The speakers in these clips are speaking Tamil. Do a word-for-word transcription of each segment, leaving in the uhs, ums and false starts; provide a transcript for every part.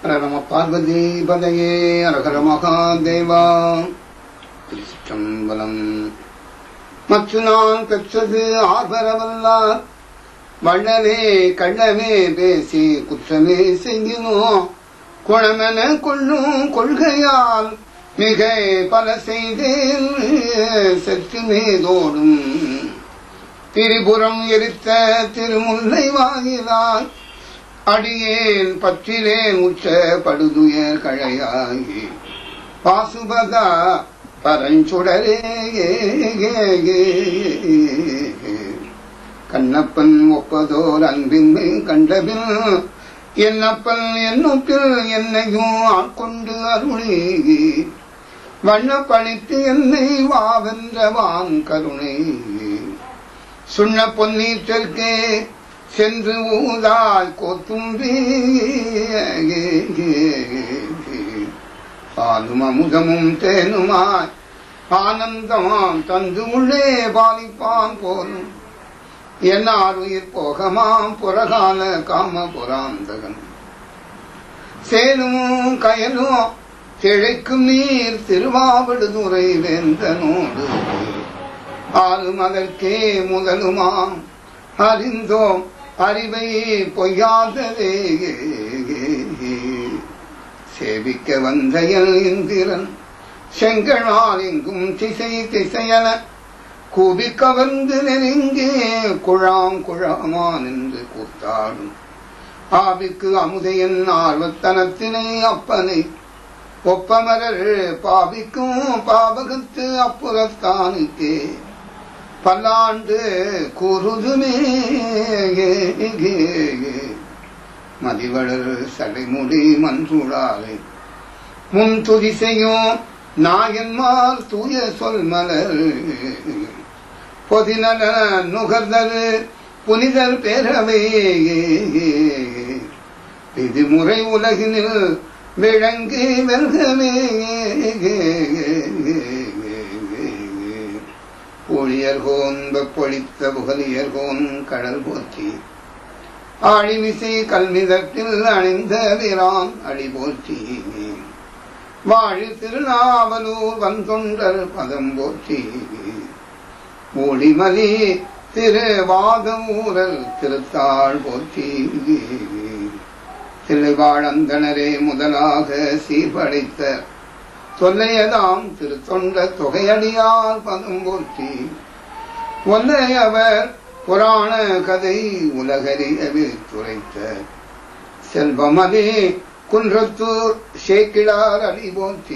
நம பார்வதி பதையே அரகர மகாதேவா. திருச்சிற்றம்பலம். மற்ற நான் பெற்றது ஆர்வரவல்லார் வண்ணமே கண்ணமே பேசி குற்றமே செய்யணும் குணமென கொள்ளும் கொள்கையால் மிக பல செய்தேன் செத்து மீதோடும் திரிபுரம் எரித்த திருமுல்லை வாயிலாய் அடியேன் பற்றிலேன் உச்ச படுதுயர் கழையாகி பாசுபதா பரஞ்சுடரே கண்ணப்பன் ஒப்பதோர் அன்பின்மை கண்டபின் என்னப்பன் என்னொப்பில் என்னையும் ஆட்கொண்டு அருளி வண்ணப்பழித்து என்னை வாவென்றவான் கருணை சுண்ண பொன்னீற்றற்கே சென்று ஊதாய் கோத்தும்பி பாலும் அமுதமும் தேனுமாய் ஆனந்தமாம் தந்து உள்ளே பாலிப்பான் போலும் என்னார் உயிர் போகமாம் புறகால காம புராந்தகன் சேலும் கயலும் திழைக்கும் நீர் திருவாவடுதுறை வேந்தனோடு ஆளும் அதற்கே முதலுமாம் அறிந்தோம் அறிவை பொய்யாததே சேவிக்க வந்தையல் இந்திரன் செங்கழால் எங்கும் திசை திசையன கூபி கவர்ந்து நெருங்கே குழாம் குழாமான் என்று கூத்தாடும் ஆவிக்கு அமுதையன் ஆர்வத்தனத்தினை அப்பனை ஒப்பமரர் பாவிக்கும் பாவகத்து அப்புறத்தானுக்கே பல்லாண்டு கூறுதுமே மதிவளர் சடைமுடி மன்றுடாலை முன் துதி செய்யும் நாயன்மார் தூய சொல் மலர் பொதிநல நுகர்தல் புனிதர் பேரவை விதிமுறை உலகினில் விளங்கி வெல்கமே பொழியர்கோன் வெப்பொழித்த புகழியர்கோன் கடல் போற்றி ஆழிமிசை கல்மிதத்தில் அணிந்த வீரான் அடி போற்றி வாழி திருநாவலூர் வந்தொண்டர் பதம் போற்றி ஒளிமலி திருவாதமூரல் திருத்தாள் போற்றி தில்லைவாழந்தனரே முதலாக சீர்படைத்த தொல்லையதாம் திருத்தொண்ட தொகையடியார் பதம் போற்றி ஒல்லையவர் புராண கதை உலகறியவே துரைத்த செல்வமலே குன்றத்தூர் சேக்கிழார் அடி போற்றி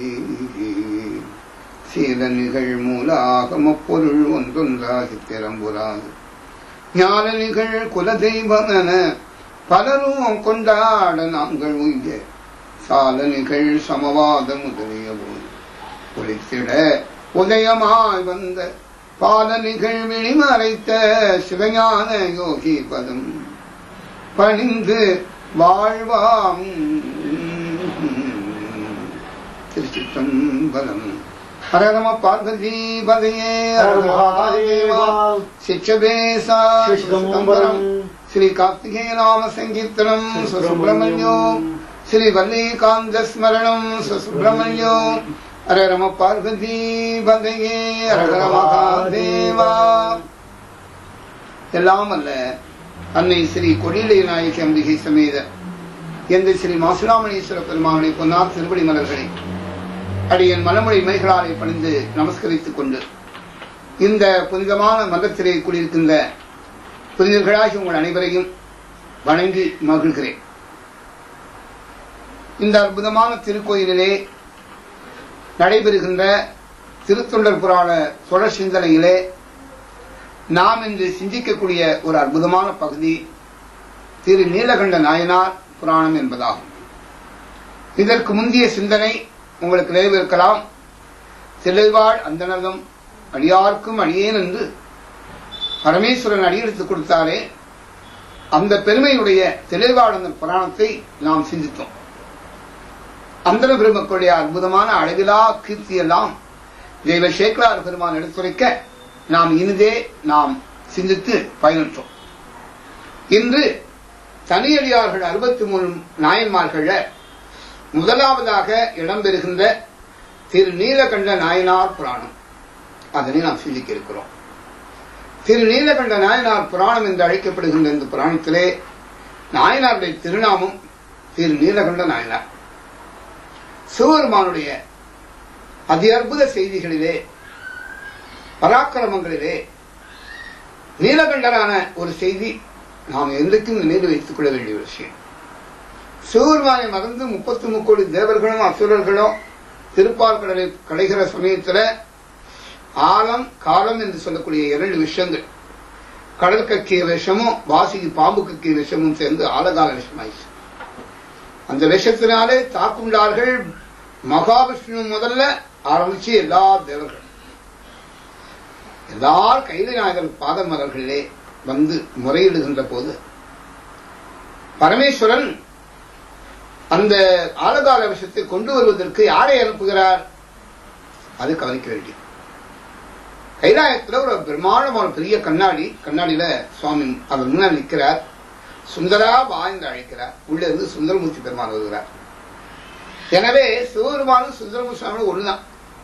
சீல நிகழ் மூலாகம பொருள் ஒன்றொன்றாகி திறம்புறாது ஞான நிகழ் குலதெய்வம் என பலரும் கொண்டாட நாங்கள் உய்ய சால நிகழ் சமவாத முதலிய போது ஒளித்திட உதயமாய் வந்த பால நிகழ் விழிமறைத்த சிவஞான யோகி பதம் பணிந்து வாழ்வாம். திருச்சிற்றம்பலம். ஹர நம பார்வதி பதையே சிச்சபேசா ஸ்ரீ கார்த்திகேய நாம சங்கீர்த்தனம் சுப்பிரமணியோ ஸ்ரீ வல்லிகாந்த ஸ்மரணம் சுப்பிரமணியோ ஹர நம பார்வதி பதையே ஹர மகாதேவா. எல்லாம் அல்ல அன்னை ஸ்ரீ கொடிலை நாயகி அம்பிகை சமேத எந்த ஸ்ரீ மாசிலாமணீஸ்வர பெருமானை பொன்னார் திருவடி மலர்களை அடியன் மலமொழி மைகளாலை பணிந்து நமஸ்கரித்துக் கொண்டு இந்த புனிதமான மன்றத்திலே கூடியிருக்கின்ற புனிதர்களாகி உங்கள் அனைவரையும் வணங்கி மகிழ்கிறேன். இந்த அற்புதமான திருக்கோயிலிலே நடைபெறுகின்ற திருத்தொண்டர் புராண தொடர் சிந்தனையிலே நாம் இன்று சிந்திக்கக்கூடிய ஒரு அற்புதமான பகுதி திரு நீலகண்ட நாயனார் புராணம் என்பதாகும். இதற்கு முந்தைய சிந்தனை உங்களுக்கு நினைவிருக்கலாம். தில்லைவாழ் அந்தணர்தம் அடியார்க்கும் அடியேன் என்று பரமேஸ்வரன் அடியெடுத்துக் கொடுத்தாரே, அந்த பெருமையுடைய தில்லைவாழ் அந்த புராணத்தை நாம் சிந்தித்தோம். அந்தன பெருமக்களுடைய அற்புதமான அளவிலா கீர்த்தியெல்லாம் தெய்வ சேக்கலார் பெருமான் எடுத்துரைக்க நாம் இனிதே நாம் சிந்தித்து பயனற்றோம். இன்று தனியடியார்கள் அறுபத்தி மூணு நாயன்மார்கள் முதலாவதாக இடம்பெறுகின்ற திரு நீலகண்ட நாயனார் புராணம், அதனை நாம் சிந்திக்க இருக்கிறோம். திரு நீலகண்ட நாயனார் புராணம் என்று அழைக்கப்படுகின்ற இந்த புராணத்திலே நாயனாருடைய திருநாமம் திரு நீலகண்ட நாயனார். சிவபெருமானுடைய அதி அற்புத செய்திகளிலே, பராக்கிரமங்களிலே நீலகண்டரான ஒரு செய்தி நாம் என்றைக்கும் நினைவு வைத்துக் கொள்ள வேண்டிய விஷயம். சிவபெருமானை மறந்து முப்பத்தி முக்கோடி தேவர்களும் அசுரர்களும் திருப்பால் கடலை கடைகிற சமயத்தில் ஆலம் காலம் என்று சொல்லக்கூடிய இரண்டு விஷயங்கள், கடல் கக்கிய விஷமும் வாசிக்கு பாம்பு கக்கிய விஷமும் சேர்ந்து ஆலகால விஷமாயிடுச்சு. அந்த விஷத்தினாலே தாக்குண்டார்கள் மகாவிஷ்ணு முதல்ல ஆரம்பிச்சு எல்லா தேவர்கள், எல்லார் கைலை நாயகர் பாத மலர்களிலே வந்து முறையிடுகின்ற போது பரமேஸ்வரன் அந்த ஆலகால விஷத்தை கொண்டு வருவதற்கு யாரை அனுப்புகிறார்? அது கவனிக்க வேண்டியது. கைலாயத்தில் ஒரு பிரம்மாண்டமான பெரிய கண்ணாடி, கண்ணாடியில சுவாமி அவர் முன்னால் நிற்கிறார். சுந்தரா வா என்று அழைக்கிறார். உள்ளே இருந்து சுந்தரமூர்த்தி பெருமான் வருகிறார். எனவே சிவபெருமானும் சுந்தரமூர்த்தி சுவாமியும் ஒண்ணுதான்.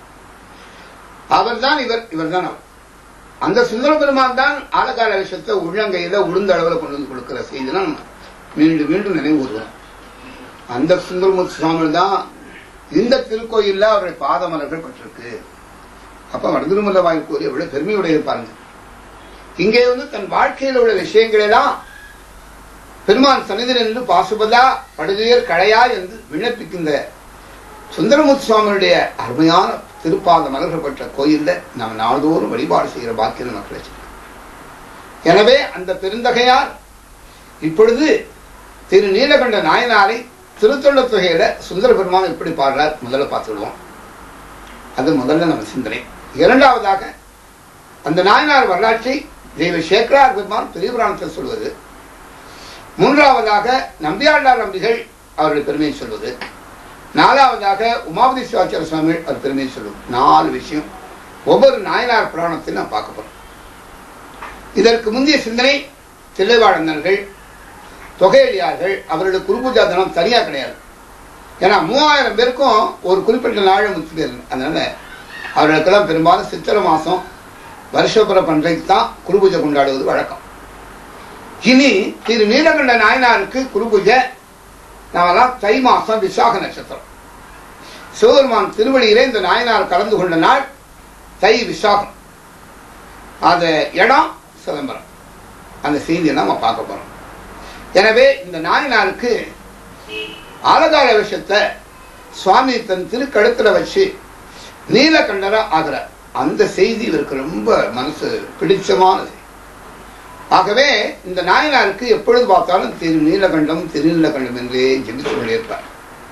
அவர் தான் இவர், இவர் தான் அவர். அந்த சுந்தர பெருமான் தான் ஆலகால விஷயத்தை உள்ளங்கையில உளுந்த அளவில் கொண்டு வந்து கொடுக்கிற செய்தி தான் மீண்டும் மீண்டும் நினைவு கூறுவோம். அந்த சுந்தரமூர்த்தி சுவாமி தான் இந்த திருக்கோயில்ல அவருடைய பாதமலர்கள் பெற்றிருக்கு. அப்ப வடதிருமல்ல வாய்ப்பு எவ்வளவு பெருமையுடைய பாருங்க. இங்கே வந்து தன் வாழ்க்கையில் உள்ள விஷயங்கள் எல்லாம் பெருமான் சன்னிதியில் நின்று பாசுபதா படுதுயர் களையா என்று விண்ணப்பிக்கின்ற சுந்தரமூர்த்தி சுவாமியுடைய அருமையான திருப்பாத மலர்கள் பெற்ற கோயில்ல நாம் நாள்தோறும் வழிபாடு செய்கிற பாக்கியம் நமக்கு கிடைச்சிருக்கு. எனவே அந்த பெருந்தகையார் இப்பொழுது திரு நீலகண்ட நாயனாரை திருத்தொண்ட தொகையில சுந்தர பெருமான் எப்படி பாடுறார் முதல்ல பார்த்துடுவோம். அது முதல்ல நம்ம சிந்தனை. இரண்டாவதாக அந்த நாயனார் வரலாற்றை தெய்வ சேக்கரார் பெருமான் பெரிய புராணத்தில் சொல்வது. மூன்றாவதாக நம்பியாண்டார் நம்பிகள் அவருடைய பெருமையை சொல்வது. நாலாவதாக உமாபதி சிவாச்சார சுவாமி அவர் பெருமையை சொல்வது. நாலு விஷயம் ஒவ்வொரு நாயனார் புராணத்தில் நாம் பார்க்க போறோம். இதற்கு முந்தைய சிந்தனை தில்லைவாழந்தர்கள், தொகையடியார்கள், அவருடைய குருபூஜா தினம் தனியா கிடையாது. ஏன்னா மூவாயிரம் பேருக்கும் ஒரு குறிப்பிட்ட நாள் முத்து பேர். அதனால அவர்களுக்கெல்லாம் பெரும்பாலும் சித்திரை மாசம் வருஷப்புற பன்றைக்கு தான் குருபூஜை கொண்டாடுவது வழக்கம். இனி திரு நீலகண்ட நாயனாருக்கு குருபூஜை நாமெல்லாம் தை மாசம் விசாக நட்சத்திரம். சிவபெருமான் திருவடியிலே இந்த நாயனார் கலந்து கொண்ட நாள் தை விசாகம். அது இடம் சிதம்பரம். அந்த செய்தியை நம்ம பார்க்க போறோம். எனவே இந்த நாயனாருக்கு ஆலகால விஷயத்தை சுவாமி தன் திருக்கழுத்துல வச்சு நீலகண்டரா ஆகிறார். அந்த செய்தி இவருக்கு ரொம்ப மனசு பிடிச்சமானது. ஆகவே இந்த நாயனாருக்கு எப்பொழுது பார்த்தாலும் திரு நீலகண்டம் திருநீலகண்டம் என்றே ஜெபித்துக் கொண்டிருப்பார்.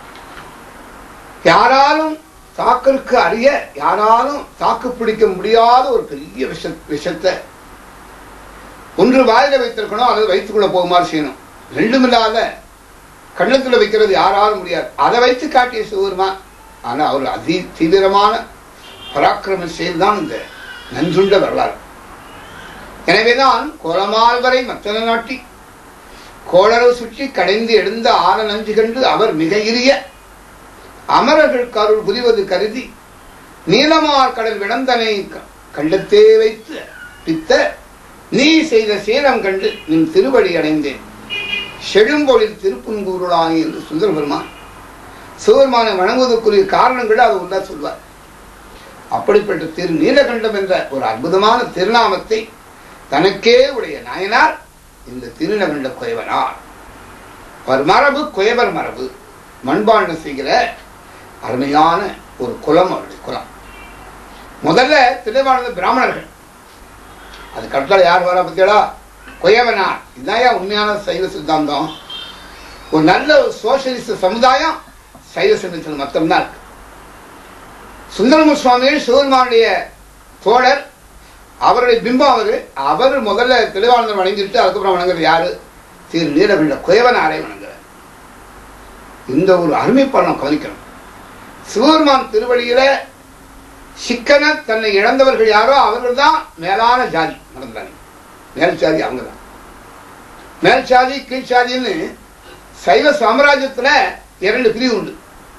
யாராலும் தாக்கருக்கு அறிய, யாராலும் தாக்கு பிடிக்க முடியாத ஒரு பெரிய விஷ விஷத்தை ஒன்று வாயில வைத்திருக்கணும், அல்லது வைத்துக்கொள்ள போகுமாறு செய்யணும். ரெண்டுமில்லாத கண்ணத்துல வைக்கிறது யாராலும் முடியாது. அதை வைத்து காட்டிய சிவபெருமான். ஆனா அவர் அதி தீவிரமான பராக்கிரம செயல்தான் இந்த நஞ்சுண்ட வரலாறு. எனவேதான் கோலமால் வரை மத்தன நாட்டி கோளரவு சுற்றி கடைந்து எழுந்த ஆன நஞ்சு கண்டு அவர் மிக இரிய அமரர்கள் கருள் புரிவது கருதி நீலமார் கடல் விடந்தனை கண்டத்தே வைத்து பித்த நீ செய்த சீலம் கண்டு நின் திருவடி அடைந்தேன் செழும்பொழில் திருப்புன்கூருளானி என்று சுந்தர பெருமான் சிவபெருமானை வணங்குவதற்குரிய காரணங்கள் அது ஒன்றா சொல்வார். அப்படிப்பட்ட திரு நீலகண்டம் என்ற ஒரு அற்புதமான திருநாமத்தை தனக்கே உடைய நாயனார் இந்த திருநகண்ட குயவனார். அவர் மரபு குயவர் மரபு. மண்பாண்டம் செய்கிற அருமையான ஒரு குலம் அவருடைய குலம். முதல்ல திருவாழ்ந்த பிராமணர்கள். அது கட்டளை யார் வர பத்தியடா? குயவனார். இதுதான் உண்மையான சைவ சித்தாந்தம். ஒரு நல்ல சோசியலிஸ்ட் சமுதாயம் சைவ சிந்தத்தில் மொத்தம்தான் இருக்கு. சுந்தரமூர்த்தி சுவாமிகள் சிவபெருமானுடைய தோழர், அவருடைய பிம்பம் அவரு. அவர் முதல்ல திருவாளர் வணங்கிட்டு அதுக்கப்புறம் வணங்குறது யாரு? திரு நீலகண்ட குயவனாரை வணங்குறார். இந்த ஒரு அருமைப்பாடம் கவனிக்கணும். சிவபெருமான் திருவடியில சிக்கன தன்னை இழந்தவர்கள் யாரோ அவர்கள் தான் மேலான ஜாதி நடந்தாங்க. மேல் சாதி அவங்க தான். மேல் சாதி கீழ் சாதின்னு சைவ சாம்ராஜ்யத்துல இரண்டு பிரிவு உண்டு.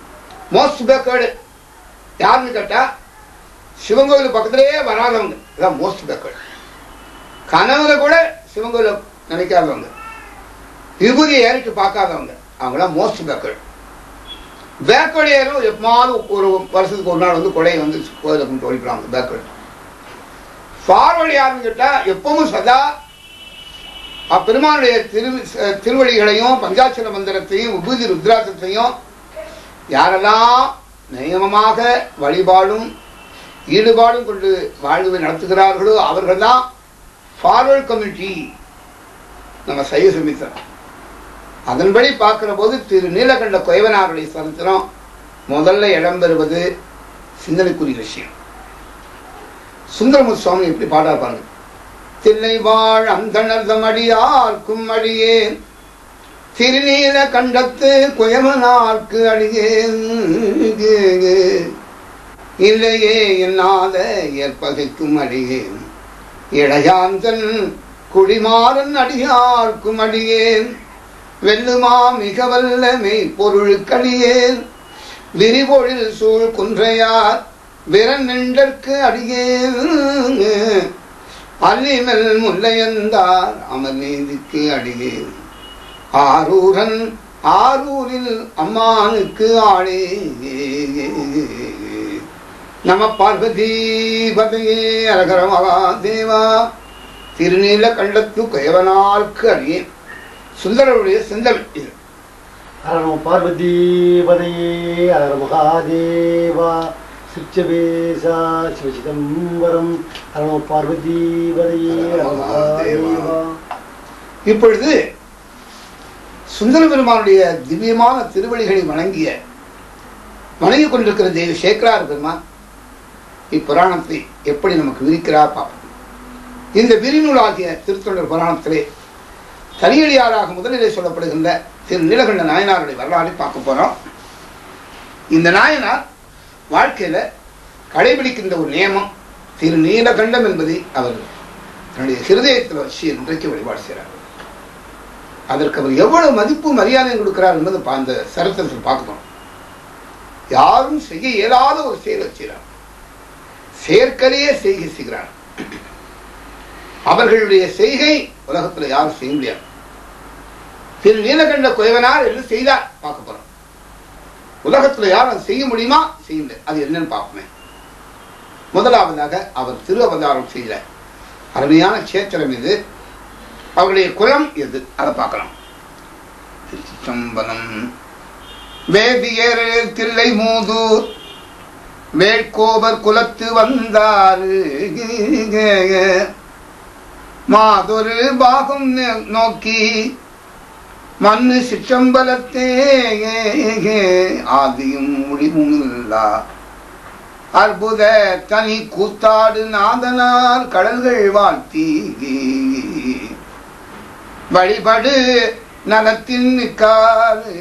மோஸ்ட் பேக்கர்டு யாருன்னு கேட்டா சிவன் கோயில் பக்கத்திலேயே வராதவங்க, இதான் மோஸ்ட் பேக்கர்டு. கனவுல கூட சிவன் கோயில நினைக்காதவங்க, விபூதியை ஏறிட்டு பார்க்காதவங்க, அவங்களாம் மோஸ்ட் பேக்கர்டு. பேக்கர்டு ஏறும் எப்பமாவது ஒரு வருஷத்துக்கு ஒரு நாள் வந்து கொடையை வந்து கோயிலை கொண்டு ஒழிக்கலாம். பேக்கர்டு. ஃபார்வர்டு யாருன்னு கேட்டா எப்பவும் சதா அப்பெருமானுடைய திரு திருவடிகளையும் பஞ்சாட்சர மந்திரத்தையும் விபூதி ருத்ராட்சத்தையும் யாரெல்லாம் நியமமாக வழிபாடும் ஈடுபாடும் கொண்டு வாழ்வை நடத்துகிறார்களோ அவர்கள் தான் ஃபார்வர்ட் கமிட்டி, நம்ம சைவ சமித்திரம். அதன்படி பார்க்கிற போது திரு நீலகண்ட கொயவனாருடைய சரித்திரம் முதல்ல இடம்பெறுவது சிந்தனைக்குரிய விஷயம். சுந்தரமுத்து சுவாமி எப்படி பாடார் பாருங்க. தில்லை வாழ் அந்தணர்தம் அடியார்க்கும் அடியேன் திருநீல கண்டத்து குயவனார்க்கு அடியேன் இல்லையே என்னாத ஏற்பகைக்கும் அடியேன் இளையாந்தன் குடிமாறன் அடியார்க்கும் அடியேன் வெல்லுமா மிக வல்ல மெய்ப்பொருளுக்கடியேன் விரிபொழில் சூழ் குன்றையார் விரன் நின்றற்கு அடியேன் அல்லிமல் முல்லையந்தார் அமர் நீதிக்கு அடியேன் ஆரூரன் ஆரூரில் அம்மானுக்கு ஆளே நம பார்வதி பதையே அரகர மகாதேவா. திருநீல கண்டத்து குயவனார்க்கு அடியேன் சுந்தரருடைய சிந்தல் இது. அரகர பார்வதி பதையே அரகர மகாதேவா சுச்சபேசா சிவசிதம்பரம் அரகர பார்வதி பதையே அரகர மகாதேவா. இப்பொழுது சுந்தர பெருமானுடைய திவ்யமான திருவடிகளை வணங்கிய வணங்கி கொண்டிருக்கிற தேவி சேக்கரார் பெருமான் இப்புராணத்தை எப்படி நமக்கு விரிக்கிறார் பார்ப்போம். இந்த விரிநூலாகிய திருத்தொண்டர் புராணத்திலே தனியடியாராக முதலிலே சொல்லப்படுகின்ற திரு நீலகண்ட நாயனாருடைய வரலாறை பார்க்க போறோம். இந்த நாயனார் வாழ்க்கையில கடைபிடிக்கின்ற ஒரு நியமம் திரு நீலகண்டம் என்பதை அவர் தன்னுடைய ஹிருதயத்தில் வச்சு இன்றைக்கு வழிபாடு செய்கிறார். அதற்கு அவர் எவ்வளவு மதிப்பு மரியாதை கொடுக்கிறார் என்பது அந்த சரித்திரத்தில் பார்க்கணும். யாரும் செய்ய இயலாத ஒரு செயலை செய்கிறார், செயற்கரையே செய்கை செய்கிறார். அவர்களுடைய செய்கை உலகத்தில் யாரும் செய்ய முடியாது. திரு நீலகண்ட குயவனார் என்ன செய்தார் பார்க்க போறோம். உலகத்தில் யாரும் செய்ய முடியுமா? செய்ய முடியாது. அது என்னன்னு பார்ப்போமே. முதலாவதாக அவர் திரு அவதாரம் செய்த அருமையான சேத்திரம் இது, அவருடைய குலம் எது, அதை பார்க்கலாம். திருச்சிற்றம்பலம். வேதியர் தில்லை மூதூர் வேட்கோபர் குலத்து வந்தாரு மாதொரு பாகம் நோக்கி மண்ணு சிற்றம்பலத்தே ஆதியும் முடிவும் இல்லா அற்புத தனி கூத்தாடு நாதனார் கடல்கள் வாழ்த்தி வழிபடு நலத்தின் கால்.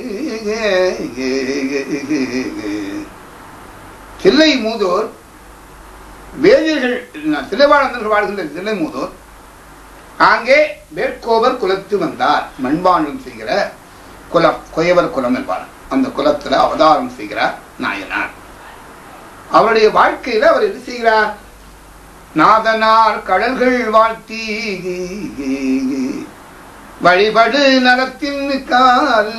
தில்லை மூதோர் வேதியர்கள் தில்லைவாழந்தர்கள் வாழ்கின்ற தில்லை மூதோர் அங்கே வேட்கோபர் குலத்து வந்தார். மண்பாண்டம் செய்கிற குலம், கொயவர் குலம் என்பார். அந்த குலத்துல அவதாரம் செய்கிறார் நாயனார். அவருடைய வாழ்க்கையில அவர் என்ன செய்கிறார்? நாதனார் கடல்கள் வாழ்த்தி வழிபடு நலத்தின் கால்.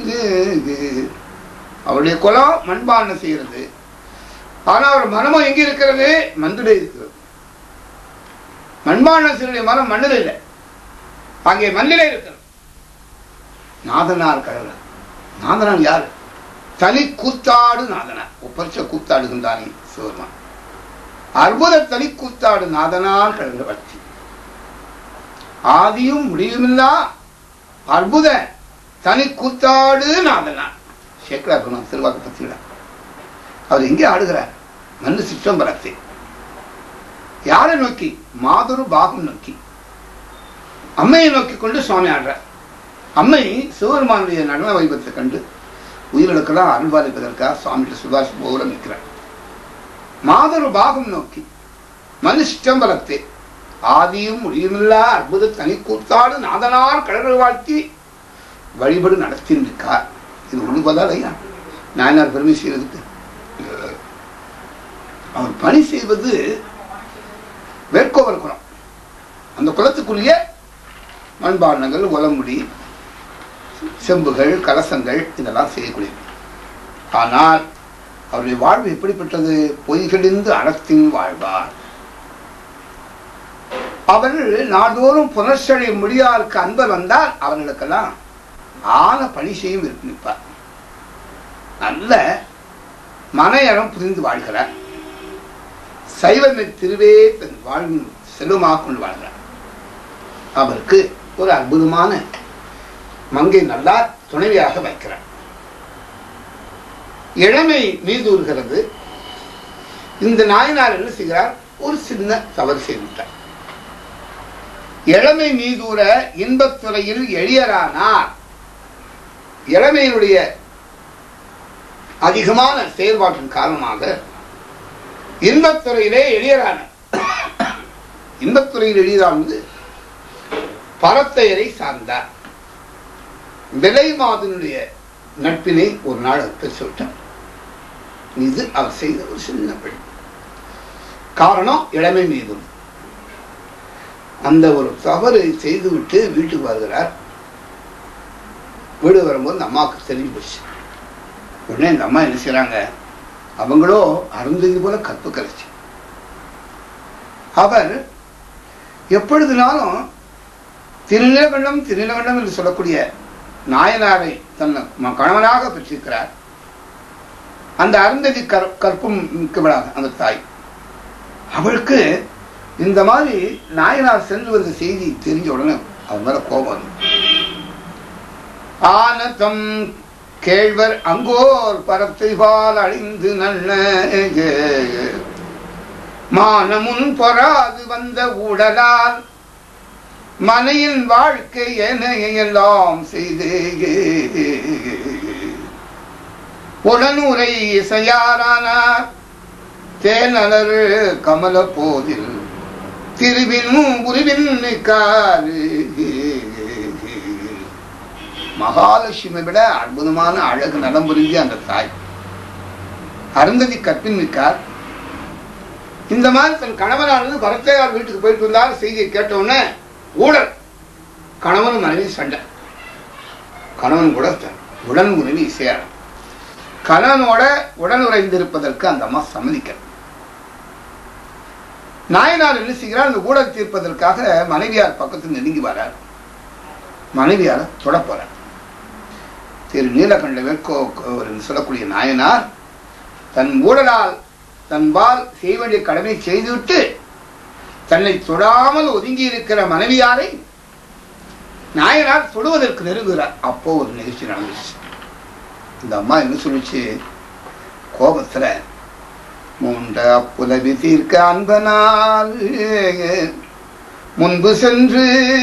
அவருடைய குலம் மண்பாண்டம் செய்கிறது. ஆனா அவர் மனமும் எங்க இருக்கிறது? மண்ணிலே இருக்கிறது. மண்பாண்டம் செய்ய மனம் மண்ணில் இல்லை, அங்கே மண்ணிலே இருக்கிறது. நாதனார் கடல். நாதனார் யாரு? தனி கூத்தாடு நாதனார். ஒப்பரிச்ச கூத்தாடுகின்றானே சிவருமான். அற்புத தனி கூத்தாடு நாதனார் கடல் வச்சு ஆதியும் முடிவுமில்லா அற்புத தனி கூத்தாடு நாதனார். சேக்கரார் பெருமான் திருவாக்கு பத்தியில அவர் எங்கே ஆடுகிறார்? மண்ணு சிற்றம்பலத்தை. யாரை நோக்கி? மாதொரு பாகம் நோக்கி, அம்மையை நோக்கி கொண்டு சுவாமி ஆடுறார். அம்மை சிவபெருமானுடைய நடன வைபத்தை கண்டு உயிர்களுக்கெல்லாம் அருள்பாலிப்பதற்காக சுவாமிகிட்ட சுபாஷ் போல நிற்கிறார். மாதொரு பாகம் நோக்கி மண்ணு சிற்றம்பலத்தை ஆதியும் முடியுமில்லா அற்புத தனி கூத்தாடு நாதனார் கடல்கள் வாழ்த்தி வழிபடு நடத்தின்றிருக்கார். இது ஒழுங்குபதால் ஐயா நாயனார் பெருமை செய்வதற்கு அவர் பணி செய்வது வேட்கோவர் குலம். அந்த குலத்துக்குரிய மண்பாண்டங்கள், உலமுடி, செம்புகள், கலசங்கள் இதெல்லாம் செய்யக்கூடிய. ஆனால் அவருடைய வாழ்வு எப்படிப்பட்டது? பொய்களிந்து அறத்தின் வாழ்வார். அவர்கள் நாள்தோறும் புனர்ச்சழி முடியாருக்கு அன்பர் வந்தால் அவர்களுக்கெல்லாம் ஆன பணி செய்யும் நிற்பார். நல்ல மனையறம் புரிந்து வாழ்கிறார். சைவமை திருவே தன் வாழ்வின் செல்வமாக கொண்டு வாழ்கிறார். அவருக்கு ஒரு அற்புதமான மங்கை நல்லார் துணைவியாக வைக்கிறார். இளமை மீதூறுகிறது. இந்த நாயனார் என்ன செய்கிறார்? ஒரு சின்ன தவறு செய்துவிட்டார். இளமை மீதூர இன்பத்துறையில் எளியரானார். இளமையினுடைய அதிகமான செயல்பாட்டின் காரணமாக இன்பத்துறையிலே எளியரானார். இன்பத்துறையில் எளியரானது பரத்தையரை சார்ந்தார். விலை மாதனுடைய நட்பினை ஒரு நாள் பெற்று விட்டார். இது அவர் செய்த ஒரு சின்ன பணி. காரணம் இளமை மீது. அந்த ஒரு தவறு செய்துவிட்டு வீட்டுக்கு வருகிறார். வீடு வரும்போது இந்த அம்மாவுக்கு தெரிஞ்சு போச்சு. உடனே இந்த அம்மா என்ன செய்யறாங்க? அவங்களோ அருந்தது போல கற்பு கரைச்சி. அவர் எப்பொழுதுனாலும் திருநிலகண்டம் திருநிலகண்டம் என்று சொல்லக்கூடிய நாயனாரை தன் கணவனாக பெற்றிருக்கிறார். அந்த அருந்ததி கற்பும் மிக்கவளாக அந்த தாய். அவளுக்கு இந்த மாதிரி நாயனார் சென்று வந்த செய்தி தெரிஞ்ச உடனே அவர் மேல கோபம். ஆனதம் கேழ்வர் அங்கோர் பரத்தைவால் அழிந்து நல்ல மானமுன் பொறாது வந்த ஊடலால் மனையின் வாழ்க்கை என எல்லாம் செய்தே உடனுரை இசையாரானார். தேனலர் கமல போதில் திருவினும் உருவின் மகாலட்சுமி விட அற்புதமான அழகு நலம் புரிஞ்ச அந்த தாய் அருந்ததி கற்பின் மிக்கார். இந்த மாதிரி தன் கணவனானது பரத்தையார் வீட்டுக்கு போயிட்டு வந்தார். செய்தியை கேட்டவுடனே ஊழல். கணவன் மனைவி சண்டை. கணவன் கூட உடன் உறவி இசையார். கணவனோட உடன் உறைந்திருப்பதற்கு அந்த அம்மா சம்மதிக்க. நாயனார் என்ன செய்கிறார்? அந்த ஊழல் தீர்ப்பதற்காக மனைவியார் பக்கத்தில் நெருங்கி வரார். மனைவியார தொட போறார். திரு நீலகண்ட வேட்கோ சொல்லக்கூடிய நாயனார் தன் ஊழலால் தன்பால் செய்ய வேண்டிய கடமை செய்துவிட்டு தன்னை தொடாமல் ஒதுங்கி இருக்கிற மனைவியாரை நாயனார் தொடுவதற்கு நெருங்குகிறார். அப்போ ஒரு நிகழ்ச்சி நடந்துச்சு. இந்த அம்மா என்ன சொல்லிச்சு? கோபத்துல மூண்ட புலவி தீர்க்க அன்பனால் முன்பு சென்று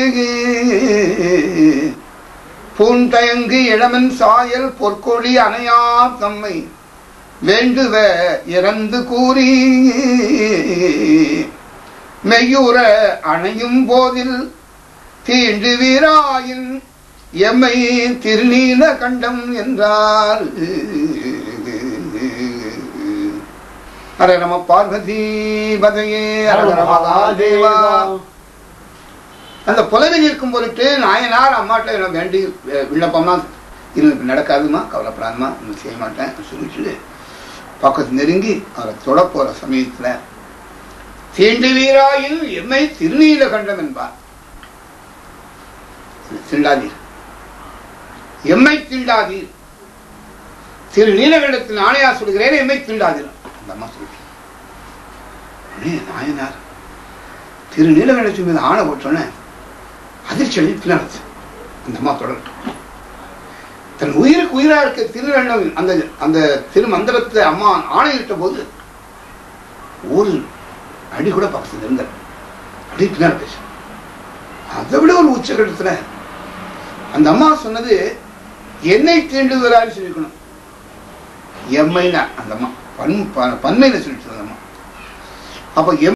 பூண்டயங்கு இளமன் சாயல் பொற்கொழி அணையா தம்மை வேண்டுவ இறந்து கூறி மெய்யுற அணையும் போதில் தீண்டு வீராயின் எம்மை திருநீல கண்டம் என்றார். ஹர நம பார்வதி பதையே மகாதேவா. அந்த புலவில் இருக்கும் பொருட்டு நாயனார் அம்மாட்ட வேண்டி விண்ணப்பம்லாம் இது நடக்காதுமா, கவலைப்படாதுமா, ஒன்றும் செய்ய மாட்டேன் சொல்லிட்டு பக்கத்து நெருங்கி அவரை தொட போற சமயத்துல தீண்டு வீராயின் எம்மை திருநீல கண்டம் என்பார். தீண்டாதீர், எம்மை தீண்டாதீர். திரு நீலகண்டத்தில் ஆணையார் சொல்கிறேன், எம்மை தீண்டாதீர். அந்த அம்மா சொல்லி நாயனார் திரு நீலகண்டத்தின் மீது ஆணை போட்டோன்னே அதிர்ச்சி அளித்து நடத்து. அந்த அம்மா தொடர் தன் உயிருக்கு உயிரா இருக்க திருநண்டம் அந்த அந்த திருமந்திரத்தை அம்மா ஆணையிட்ட போது ஒரு அடி கூட பக்கத்தில் இருந்தார். அப்படி பின்னாடி பேச அதை விட ஒரு உச்சகட்டத்துல அந்த அம்மா சொன்னது என்னை தீண்டுகிறான்னு சொல்லிக்கணும். எம்மைனா அந்த அம்மா பன் பன்மையில சொல்லிட்டு அந்த அம்மா. அப்ப